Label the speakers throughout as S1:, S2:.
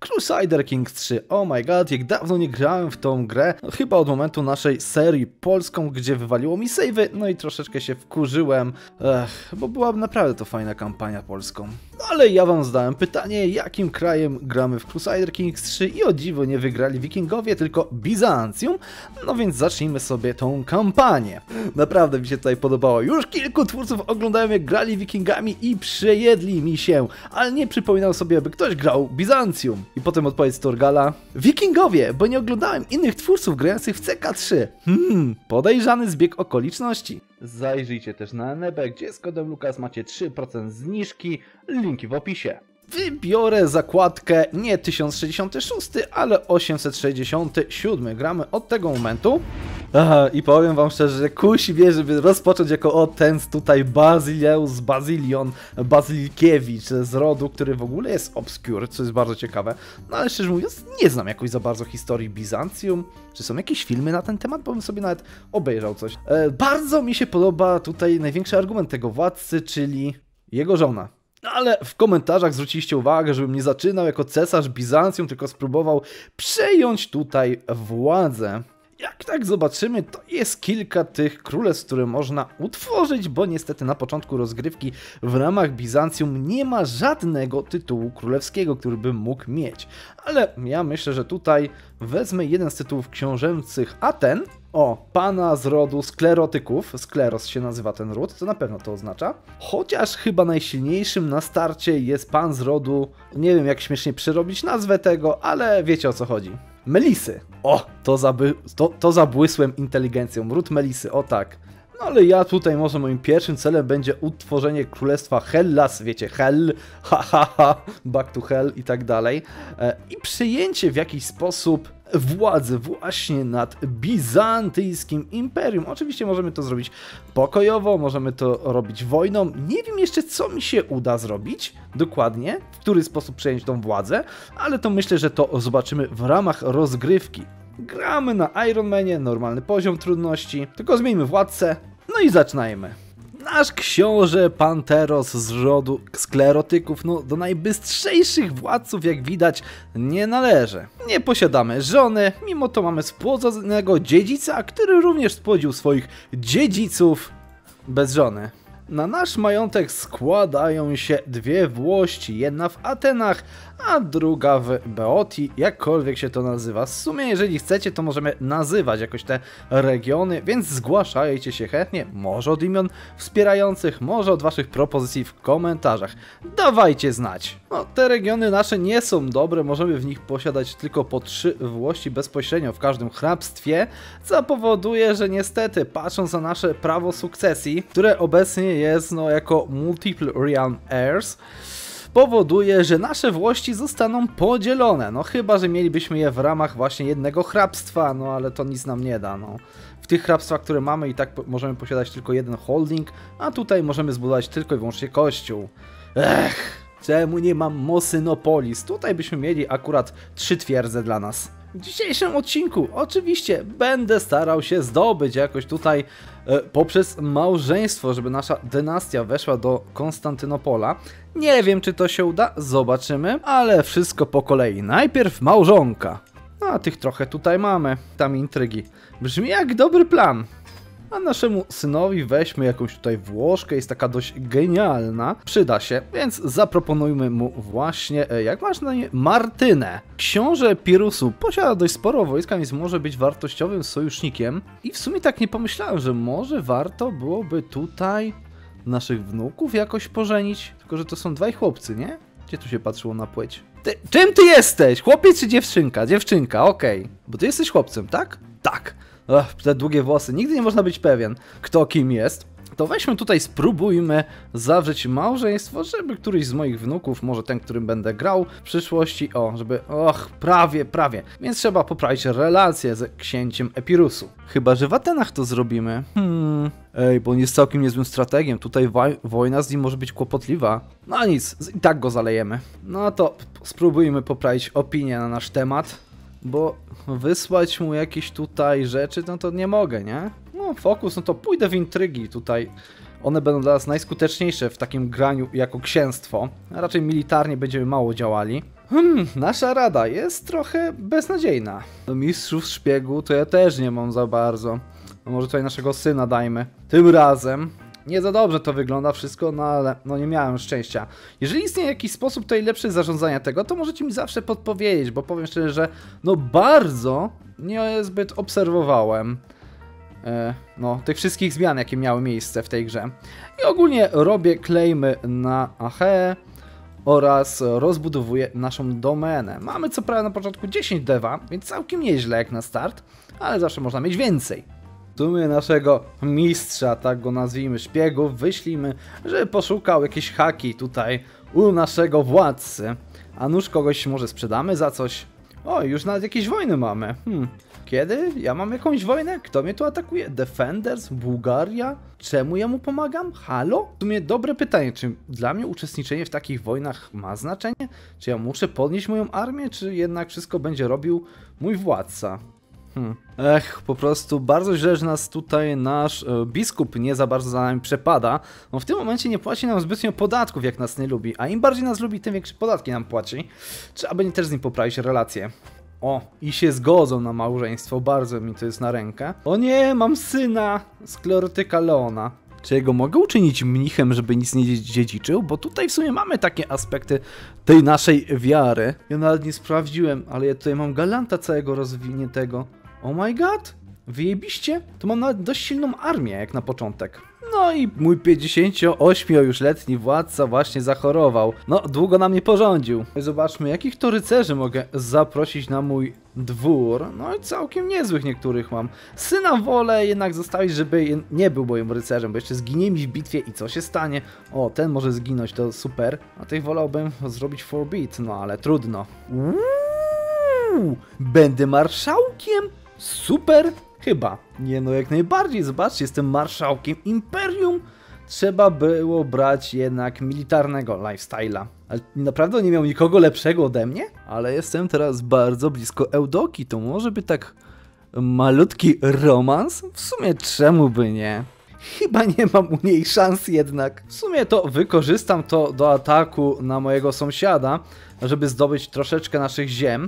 S1: Crusader Kings 3, oh my god, jak dawno nie grałem w tą grę, no, chyba od momentu naszej serii polską, gdzie wywaliło mi save'y, no i troszeczkę się wkurzyłem, bo była naprawdę to fajna kampania polską. No ale ja wam zadałem pytanie, jakim krajem gramy w Crusader Kings 3 i o dziwo nie wygrali Wikingowie, tylko Bizancjum, no więc zacznijmy sobie tą kampanię. Naprawdę mi się tutaj podobało, już kilku twórców oglądałem jak grali Wikingami i przejedli mi się, ale nie przypominał sobie, aby ktoś grał Bizancjum. I potem odpowiedź Torgala: Wikingowie, bo nie oglądałem innych twórców grających w CK3. Podejrzany zbieg okoliczności. Zajrzyjcie też na Enebę, gdzie z kodem Lukas macie 3% zniżki, linki w opisie. Wybiorę zakładkę nie 1066, ale 867. Gramy od tego momentu. I powiem wam szczerze, że kusi mnie, żeby rozpocząć jako ten tutaj Bazilion Bazylkiewicz z rodu, który w ogóle jest obscure, co jest bardzo ciekawe. No ale szczerze mówiąc, nie znam jakoś za bardzo historii Bizancjum. Czy są jakieś filmy na ten temat? Bo bym sobie nawet obejrzał coś. Bardzo mi się podoba tutaj największy argument tego władcy, czyli jego żona. Ale w komentarzach zwróciliście uwagę, żebym nie zaczynał jako cesarz Bizancjum, tylko spróbował przejąć tutaj władzę. Jak tak zobaczymy, to jest kilka tych królestw, które można utworzyć, bo niestety na początku rozgrywki w ramach Bizancjum nie ma żadnego tytułu królewskiego, który bym mógł mieć. Ale ja myślę, że tutaj wezmę jeden z tytułów książęcych Aten. O, pana z rodu sklerotyków, skleros się nazywa ten ród, to na pewno to oznacza. Chociaż chyba najsilniejszym na starcie jest pan z rodu, nie wiem jak śmiesznie przerobić nazwę tego, ale wiecie o co chodzi. Melisy. O, to zabłysłem inteligencją, ród Melisy, o tak. No ale ja tutaj może moim pierwszym celem będzie utworzenie królestwa Hellas, wiecie, Hell, back to hell i tak dalej. I przyjęcie w jakiś sposób władzy właśnie nad bizantyjskim imperium. Oczywiście możemy to zrobić pokojowo, możemy to robić wojną. Nie wiem jeszcze, co mi się uda zrobić dokładnie, w który sposób przejąć tą władzę, ale to myślę, że to zobaczymy w ramach rozgrywki. Gramy na Ironmanie, normalny poziom trudności, tylko zmieńmy władcę, no i zaczynajmy. Nasz książę Panteros z rodu sklerotyków, no do najbystrzejszych władców jak widać nie należy. Nie posiadamy żony, mimo to mamy spłodzonego dziedzica, który również spłodził swoich dziedziców bez żony. Na nasz majątek składają się dwie włości, jedna w Atenach, a druga w Beotii, jakkolwiek się to nazywa. W sumie jeżeli chcecie, to możemy nazywać jakoś te regiony, więc zgłaszajcie się chętnie, może od imion wspierających, może od waszych propozycji w komentarzach. Dawajcie znać. No, te regiony nasze nie są dobre, możemy w nich posiadać tylko po 3 włości bezpośrednio w każdym hrabstwie, co powoduje, że niestety, patrząc na nasze prawo sukcesji, które obecnie jest jako Multiple Realm Heirs, powoduje, że nasze włości zostaną podzielone, no chyba, że mielibyśmy je w ramach właśnie jednego hrabstwa, no ale to nic nam nie da, no. W tych hrabstwach, które mamy i tak możemy posiadać tylko jeden holding, a tutaj możemy zbudować tylko i wyłącznie kościół. Czemu nie mam Mosynopolis? Tutaj byśmy mieli akurat 3 twierdze dla nas. W dzisiejszym odcinku oczywiście będę starał się zdobyć jakoś tutaj poprzez małżeństwo, żeby nasza dynastia weszła do Konstantynopola. Nie wiem, czy to się uda, zobaczymy, ale wszystko po kolei. Najpierw małżonka. No, a tych trochę tutaj mamy, tam intrygi. Brzmi jak dobry plan. A naszemu synowi weźmy jakąś tutaj Włoszkę, jest taka dość genialna, przyda się, więc zaproponujmy mu właśnie, jak masz na nie, Martynę. Książę Pirusu posiada dość sporo wojska, więc może być wartościowym sojusznikiem. I w sumie tak nie pomyślałem, że może warto byłoby tutaj naszych wnuków jakoś pożenić, tylko że to są dwaj chłopcy, nie? Gdzie tu się patrzyło na płeć? Czym ty jesteś? Chłopiec czy dziewczynka? Dziewczynka, okej. Bo ty jesteś chłopcem, tak? Tak. Te długie włosy. Nigdy nie można być pewien, kto kim jest. To weźmy tutaj, spróbujmy zawrzeć małżeństwo, żeby któryś z moich wnuków, może ten, którym będę grał w przyszłości, żeby, prawie. Więc trzeba poprawić relacje z księciem Epirusu. Chyba że w Atenach to zrobimy. Bo on jest całkiem niezłym strategiem. Tutaj wojna z nim może być kłopotliwa. No nic, i tak go zalejemy. No to spróbujmy poprawić opinię na nasz temat. Bo wysłać mu jakieś tutaj rzeczy, no to nie mogę, nie? No fokus, no to pójdę w intrygi tutaj. One będą dla nas najskuteczniejsze w takim graniu jako księstwo. A raczej militarnie będziemy mało działali. Nasza rada jest trochę beznadziejna. Mistrzów szpiegu to ja też nie mam za bardzo. No może tutaj naszego syna dajmy. Tym razem nie za dobrze to wygląda wszystko, no ale no nie miałem szczęścia. Jeżeli istnieje jakiś sposób tutaj lepszy zarządzania tego, to możecie mi zawsze podpowiedzieć, bo powiem szczerze, że no bardzo niezbyt obserwowałem no, tych wszystkich zmian, jakie miały miejsce w tej grze. I ogólnie robię claimy na Ache oraz rozbudowuję naszą domenę. Mamy co prawda na początku 10 deva, więc całkiem nieźle jak na start, ale zawsze można mieć więcej. W sumie naszego mistrza, tak go nazwijmy, szpiegów, wyślimy, żeby poszukał jakieś haki tutaj u naszego władcy. A nuż kogoś może sprzedamy za coś? O, już nawet jakieś wojny mamy. Kiedy? Ja mam jakąś wojnę? Kto mnie tu atakuje? Defenders? Bułgaria? Czemu ja mu pomagam? Halo? W sumie dobre pytanie, czy dla mnie uczestniczenie w takich wojnach ma znaczenie? Czy ja muszę podnieść moją armię, czy jednak wszystko będzie robił mój władca? Po prostu bardzo źle, że nas tutaj nasz biskup nie za bardzo za nami przepada. No w tym momencie nie płaci nam zbytnio podatków, jak nas nie lubi. A im bardziej nas lubi, tym większe podatki nam płaci. Trzeba będzie też z nim poprawić relacje. O, i się zgodzą na małżeństwo, bardzo mi to jest na rękę. O nie, mam syna, sklerotyka Leona. Czy ja go mogę uczynić mnichem, żeby nic nie dziedziczył? Bo tutaj w sumie mamy takie aspekty tej naszej wiary. Ja nawet nie sprawdziłem, ale ja tutaj mam galanta całego rozwiniętego. Oh my god, wyjebiście? To mam nawet dość silną armię, jak na początek. No i mój 58-już-letni władca właśnie zachorował. No, długo nam nie porządził. Zobaczmy, jakich to rycerzy mogę zaprosić na mój dwór. No i całkiem niezłych niektórych mam. Syna wolę jednak zostawić, żeby nie był moim rycerzem, bo jeszcze zginie mi w bitwie i co się stanie? O, ten może zginąć, to super. A tych wolałbym zrobić forbid, no ale trudno. Będę marszałkiem? Super! Chyba. Nie no, jak najbardziej. Zobaczcie, jestem marszałkiem imperium. Trzeba było brać jednak militarnego lifestyle'a. Ale naprawdę nie miał nikogo lepszego ode mnie? Ale jestem teraz bardzo blisko Eudoki. To może by tak malutki romans? W sumie czemu by nie? Chyba nie mam u niej szans jednak. W sumie to wykorzystam to do ataku na mojego sąsiada, żeby zdobyć troszeczkę naszych ziem.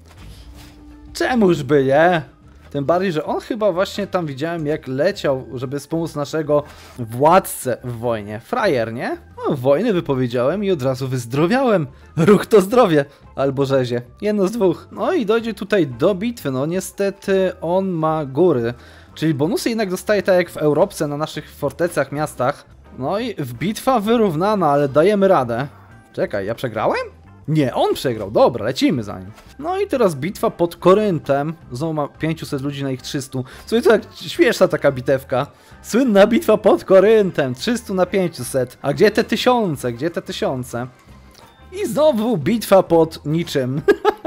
S1: Czemuż by nie? Tym bardziej, że on chyba właśnie tam widziałem, jak leciał, żeby wspomóc naszego władcę w wojnie. Frajer, nie? No, wojny wypowiedziałem i od razu wyzdrowiałem. Ruch to zdrowie. Albo rzezie. Jedno z dwóch. No i dojdzie tutaj do bitwy. No niestety on ma góry. Czyli bonusy jednak dostaje tak jak w Europce na naszych fortecach, miastach. No i bitwa wyrównana, ale dajemy radę. Czekaj, ja przegrałem? Nie, on przegrał. Dobra, lecimy za nim. No i teraz bitwa pod Koryntem. Znowu ma 500 ludzi na ich 300. Słuchaj, to tak śmieszna taka bitewka. Słynna bitwa pod Koryntem. 300 na 500. A gdzie te tysiące? Gdzie te tysiące? I znowu bitwa pod niczym.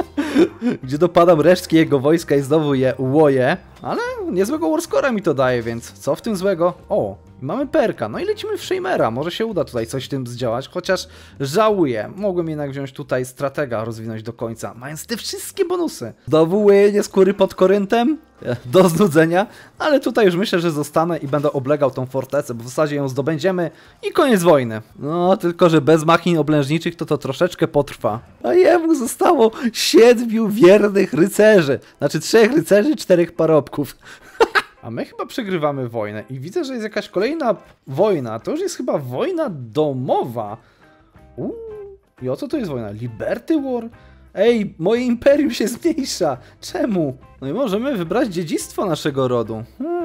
S1: Gdzie dopadam resztki jego wojska i znowu je łoję. Ale niezłego warscora mi to daje, więc co w tym złego? O, mamy perka. No i lecimy w Shamera. Może się uda tutaj coś z tym zdziałać, chociaż żałuję. Mogłem jednak wziąć tutaj stratega, rozwinąć do końca, mając te wszystkie bonusy. Znowu łojenie skóry pod Koryntem? Do znudzenia, ale tutaj już myślę, że zostanę i będę oblegał tą fortecę, bo w zasadzie ją zdobędziemy i koniec wojny. No, tylko że bez machin oblężniczych to troszeczkę potrwa. A jemu zostało 7 wiernych rycerzy. Znaczy 3 rycerzy, 4 parobków. A my chyba przegrywamy wojnę i widzę, że jest jakaś kolejna wojna. To już jest chyba wojna domowa. I o co to jest wojna? Liberty War? Ej, moje imperium się zmniejsza. Czemu? No i możemy wybrać dziedzictwo naszego rodu.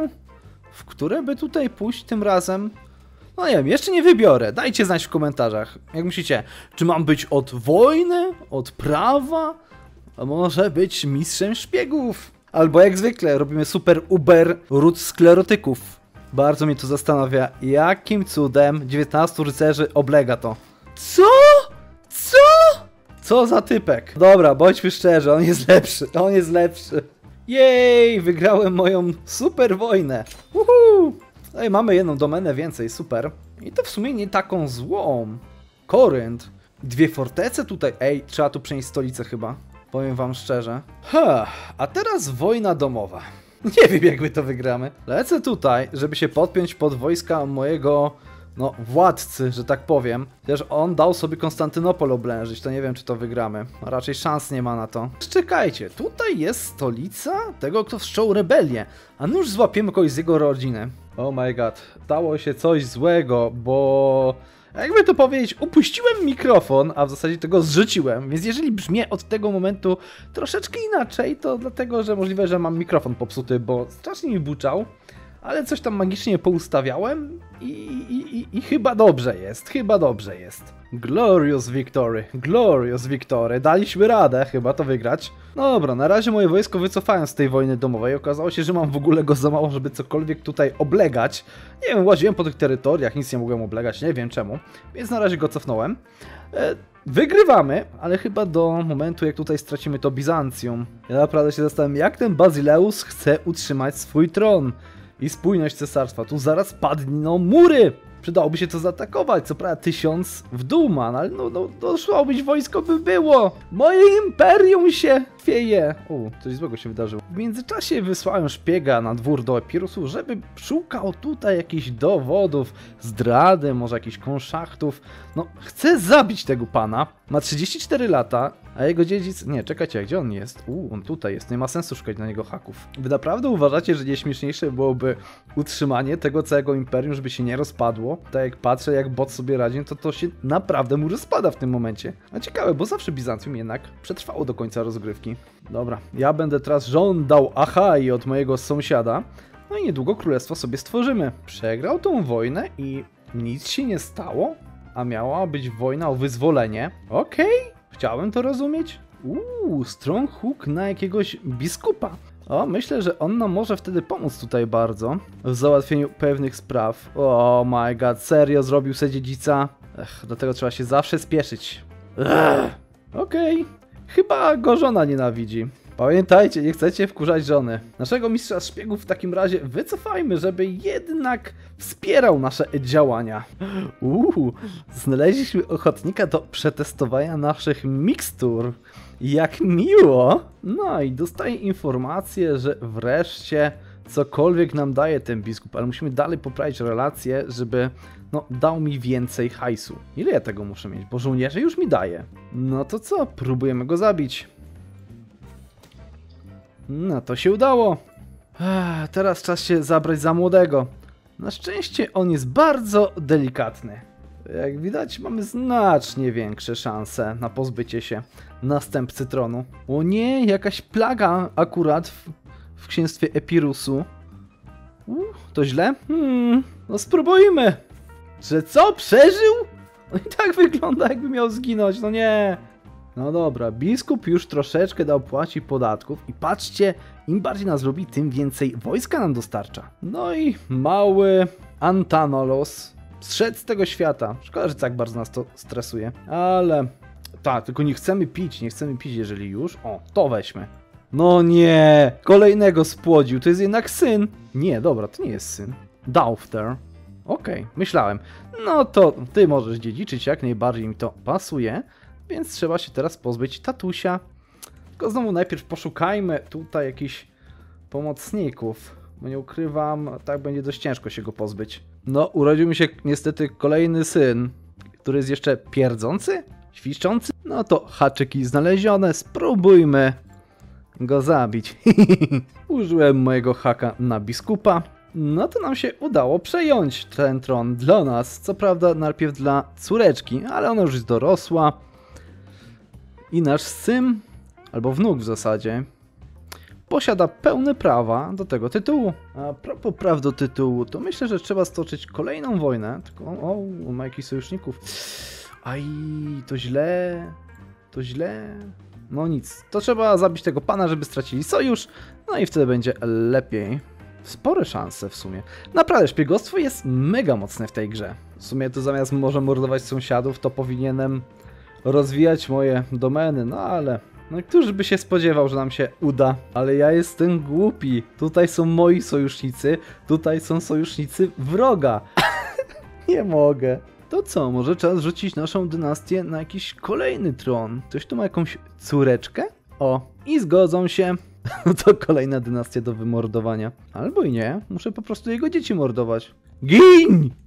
S1: W które by tutaj pójść tym razem? No nie wiem, jeszcze nie wybiorę. Dajcie znać w komentarzach. Jak myślicie, czy mam być od wojny? Od prawa? A może być mistrzem szpiegów? Albo jak zwykle robimy super uber ród sklerotyków. Bardzo mnie to zastanawia, jakim cudem 19 rycerzy oblega to. Co? Co? Co za typek? Dobra, bądźmy szczerzy, on jest lepszy, on jest lepszy. Jej, wygrałem moją super wojnę. No i mamy jedną domenę więcej, super. I to w sumie nie taką złą. Korynt. 2 fortece tutaj. Ej, trzeba tu przenieść stolicę chyba. Powiem wam szczerze. A teraz wojna domowa. Nie wiem, jak my to wygramy. Lecę tutaj, żeby się podpiąć pod wojska mojego no, władcy, że tak powiem. Chociaż on dał sobie Konstantynopol oblężyć, to nie wiem, czy to wygramy. Raczej szans nie ma na to. Czekajcie, tutaj jest stolica tego, kto wszczął rebelię. A nuż złapiemy kogoś z jego rodziny. Oh my god, stało się coś złego, bo... Jakby to powiedzieć, upuściłem mikrofon, a w zasadzie tego zrzuciłem, więc jeżeli brzmię od tego momentu troszeczkę inaczej, to dlatego, że możliwe, że mam mikrofon popsuty, bo strasznie mi buczał, ale coś tam magicznie poustawiałem i chyba dobrze jest, chyba dobrze jest. Glorious victory, daliśmy radę chyba to wygrać. Dobra, na razie moje wojsko wycofałem z tej wojny domowej, okazało się, że mam w ogóle go za mało, żeby cokolwiek tutaj oblegać. Nie wiem, łaziłem po tych terytoriach, nic nie mogłem oblegać, nie wiem czemu, więc na razie go cofnąłem. Wygrywamy, ale chyba do momentu, jak tutaj stracimy to Bizancjum. Ja naprawdę się zastanawiam, jak ten Bazyleus chce utrzymać swój tron i spójność cesarstwa. Tu zaraz padną mury! Przydałoby się to zaatakować, co prawda 1000 w dół, man, ale no doszło być wojsko by było. Moje imperium się chwieje. Coś złego się wydarzyło. W międzyczasie wysłałem szpiega na dwór do Epirusu, żeby szukał tutaj jakichś dowodów, zdrady, może jakichś konszachtów. No, chcę zabić tego pana. Ma 34 lata, a jego dziedzic... Nie, czekajcie, gdzie on jest? On tutaj jest, nie ma sensu szukać na niego haków. Wy naprawdę uważacie, że nieśmieszniejsze byłoby utrzymanie tego całego imperium, żeby się nie rozpadło? Tak jak patrzę, jak bot sobie radzi, to się naprawdę mu rozpada w tym momencie. A ciekawe, bo zawsze Bizancjum jednak przetrwało do końca rozgrywki. Dobra, ja będę teraz żądał Achai od mojego sąsiada, no i niedługo królestwo sobie stworzymy. Przegrał tą wojnę i nic się nie stało, a miała być wojna o wyzwolenie. Okej, chciałem to rozumieć. Strong hook na jakiegoś biskupa. Myślę, że on nam może wtedy pomóc tutaj bardzo w załatwieniu pewnych spraw. Oh my god, serio zrobił se dziedzica? Dlatego trzeba się zawsze spieszyć. Okej. Chyba go żona nienawidzi. Pamiętajcie, nie chcecie wkurzać żony. Naszego mistrza szpiegów w takim razie wycofajmy, żeby jednak wspierał nasze działania. Znaleźliśmy ochotnika do przetestowania naszych mikstur. Jak miło! No i dostaję informację, że wreszcie cokolwiek nam daje ten biskup, ale musimy dalej poprawić relacje, żeby dał mi więcej hajsu. Ile ja tego muszę mieć? Bo żołnierze już mi daje. No to co? Próbujemy go zabić. No to się udało. Teraz czas się zabrać za młodego. Na szczęście on jest bardzo delikatny. Jak widać, mamy znacznie większe szanse na pozbycie się następcy tronu. O nie, jakaś plaga akurat w księstwie Epirusu. To źle? No spróbujmy. Że co? Przeżył? No i tak wygląda, jakby miał zginąć, no nie. No dobra, biskup już troszeczkę dał płaci podatków i patrzcie, im bardziej nas lubi, tym więcej wojska nam dostarcza. No i mały Antanolos zszedł z tego świata. Szkoda, że tak bardzo nas to stresuje, ale... Tak, tylko nie chcemy pić, jeżeli już. To weźmy. No nie, kolejnego spłodził, to jest jednak syn. Nie, dobra, to nie jest syn. Daufter. Okej, myślałem. No to ty możesz dziedziczyć, jak najbardziej mi to pasuje. Więc trzeba się teraz pozbyć tatusia. Tylko znowu najpierw poszukajmy tutaj jakichś pomocników. Bo nie ukrywam, tak będzie dość ciężko się go pozbyć. No, urodził mi się niestety kolejny syn, który jest jeszcze pierdzący? Świszczący? No to haczyki znalezione, spróbujmy go zabić. Użyłem mojego haka na biskupa. No to nam się udało przejąć ten tron dla nas. Co prawda najpierw dla córeczki, ale ona już jest dorosła. I nasz syn, albo wnuk w zasadzie, posiada pełne prawa do tego tytułu. A propos praw do tytułu, to myślę, że trzeba stoczyć kolejną wojnę. Tylko, on ma jakichś sojuszników. Aj, to źle. To źle. No nic, to trzeba zabić tego pana, żeby stracili sojusz. No i wtedy będzie lepiej. Spore szanse w sumie. Naprawdę, szpiegostwo jest mega mocne w tej grze. W sumie to zamiast może mordować sąsiadów, to powinienem rozwijać moje domeny, no ale... No któż by się spodziewał, że nam się uda? Ale ja jestem głupi. Tutaj są moi sojusznicy, tutaj są sojusznicy wroga. Nie mogę. To co, może czas rzucić naszą dynastię na jakiś kolejny tron? Ktoś tu ma jakąś córeczkę? I zgodzą się. No to kolejna dynastia do wymordowania. Albo i nie, muszę po prostu jego dzieci mordować. Gin!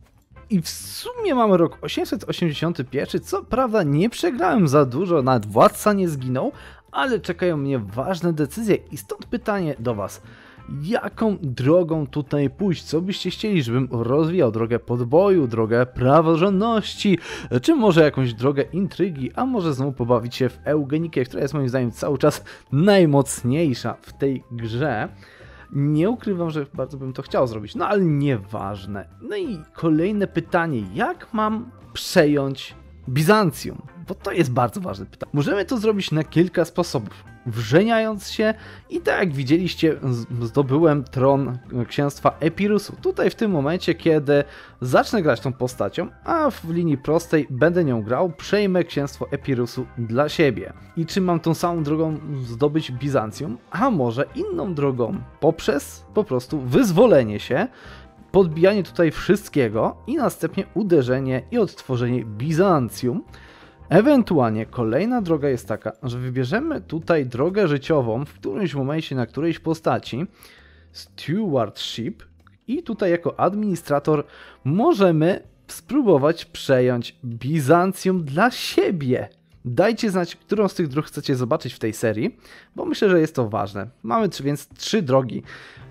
S1: i w sumie mamy rok 881, co prawda nie przegrałem za dużo, nawet władca nie zginął, ale czekają mnie ważne decyzje i stąd pytanie do was. Jaką drogą tutaj pójść? Co byście chcieli, żebym rozwijał? Drogę podboju, drogę praworządności, czy może jakąś drogę intrygi, a może znowu pobawić się w eugenikę, która jest moim zdaniem cały czas najmocniejsza w tej grze. Nie ukrywam, że bardzo bym to chciał zrobić, no ale nieważne. No i kolejne pytanie, jak mam przejąć Bizancjum? Bo to jest bardzo ważne pytanie. Możemy to zrobić na kilka sposobów. Wrzeniając się i tak jak widzieliście, zdobyłem tron księstwa Epirusu. Tutaj w tym momencie, kiedy zacznę grać tą postacią, a w linii prostej będę nią grał, przejmę księstwo Epirusu dla siebie. I czy mam tą samą drogą zdobyć Bizancjum? A może inną drogą? Poprzez po prostu wyzwolenie się, podbijanie tutaj wszystkiego i następnie uderzenie i odtworzenie Bizancjum. Ewentualnie kolejna droga jest taka, że wybierzemy tutaj drogę życiową w którymś momencie na którejś postaci, Stewardship, i tutaj jako administrator możemy spróbować przejąć Bizancjum dla siebie. Dajcie znać, którą z tych dróg chcecie zobaczyć w tej serii, bo myślę, że jest to ważne. Mamy więc 3 drogi.